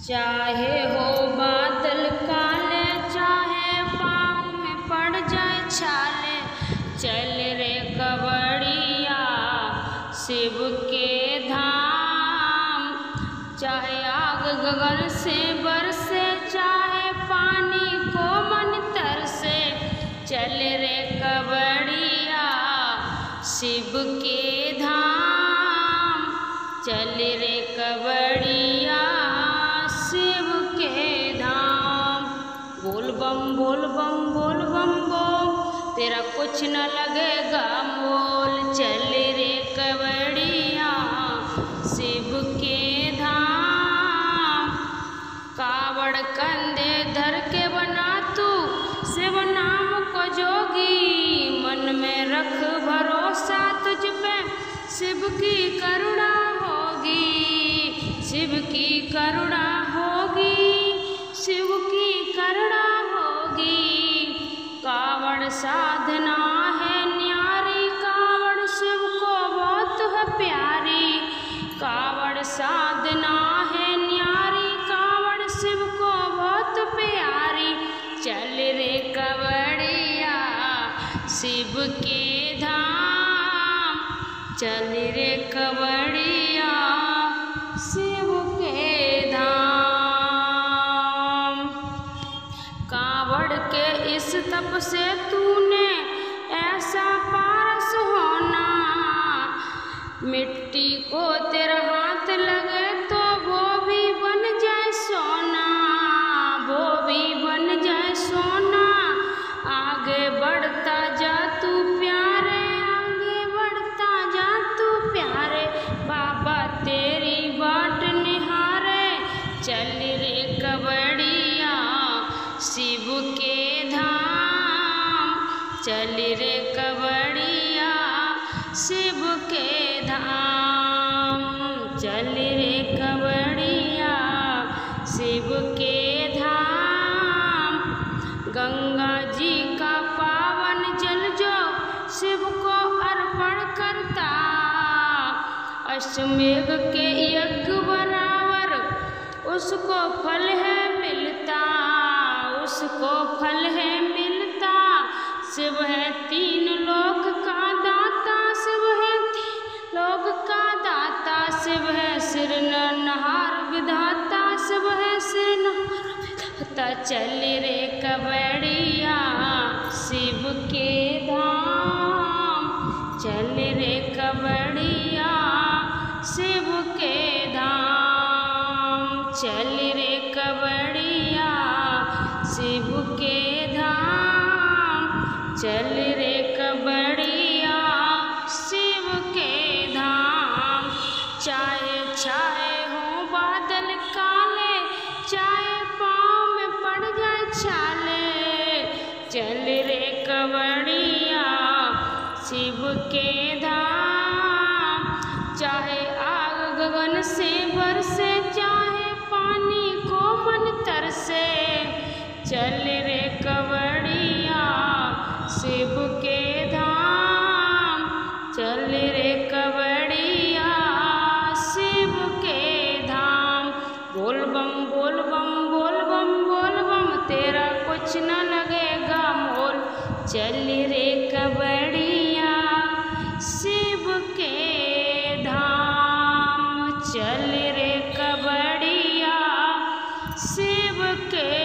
चाहे हो बादल काले, चाहे पाँव में पड़ जाए छाले, चल रे कवड़िया शिव के धाम। चाहे आग गगन से बरसे, चाहे पानी को मन तरसे, चल रे कवड़िया शिव के धाम। चल रे कवड़िया शिव के धाम। बोल बम बोल बम बोल बम बोल, तेरा कुछ न लगेगा मोल। चल रे कवड़िया शिव के धाम। कावड़ कंधे धर के बना तू शिव नाम को जोगी, मन में रख भरोसा तुझ पे शिव की करुणा होगी। शिव की करुणा होगी, शिव की करुणा होगी। कावड़ साधना है न्यारी, कावड़ शिव को बहुत है प्यारी। कावड़ साधना है न्यारी, कावड़ शिव को बहुत प्यारी। चल रे कवड़िया शिव के धाम। चल रे कवड़िया शिव के धाम। कावड़ के इस तप से तूने ऐसा पारस होना, मिट्टी को तेरा हाथ लगे तो वो भी बन जाए सोना, वो भी बन जाए सोना। आगे बढ़ता जा तू प्यारे, आगे बढ़ता जा तू प्यारे, बाबा तेरी बाट निहारे। चल रे कवड़िया शिव के धाम। चल रे कवड़िया शिव के धाम। चल रे कवड़िया शिव के धाम। गंगा जी का पावन जल जो शिव को अर्पण करता, अश्वमेघ के यज्ञ बराबर उसको फल है मिलता, उसको फल है मिलता। शिव है तीन लोक का दाता, शिव है तीन लोक का दाता। शिव है सिरनहार विधाता, शिव है सिरनहार विधाता। चल रे कवड़िया शिव के धाम। चल रे कवड़िया शिव के धाम। चल रे कवड़िया शिव के धाम। चल रे कवड़िया शिव के धाम। चाहे छाए हो बादल काले, चाहे पाँव में पड़ जाए छाले, चल रे कवड़िया शिव के धाम। चाहे आग गगन से बरसे, चाहे पानी को मन तरसे, चल रे कवड़िया शिव के धाम। चल रे कवड़िया शिव के धाम। बोल बम बोल बम बोल बम बोल बम, तेरा कुछ न लगेगा मोल। चल रे कवड़िया शिव के धाम। चल रे कवड़िया शिव के